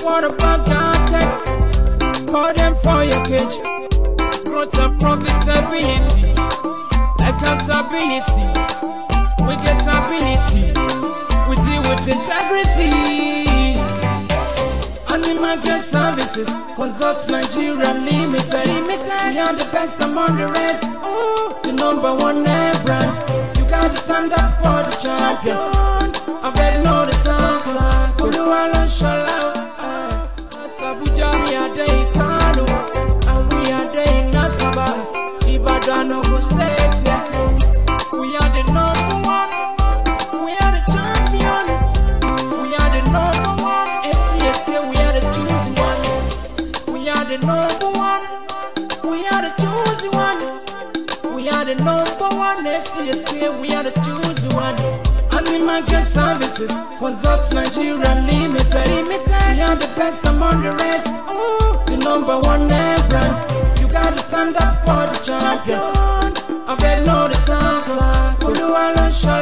what about Gartech? Call them for your cage. Growth and profitability, accountability, we get ability, we deal with integrity. Animal Care Services, Consult Nigeria Limited. We are the best among the rest. The #1 name brand. You gotta stand up for the champion. I bet no the stars. Oluwalo Shola. Abuja we are there in Kano, and we are there in Asaba, Ibadan, Ogun State. Yeah. We are the #1. We are the champion. We are the #1. SCSK, we are the chosen one. We are the #1. We are the chosen one. We are the #1. SCSK, we are the chosen one. Animal Care Services, Consult Nigeria Limited. We are the best among the rest. The #1 name brand. You gotta stand up for the champion. I bet no the stars. Oluwalo Shola.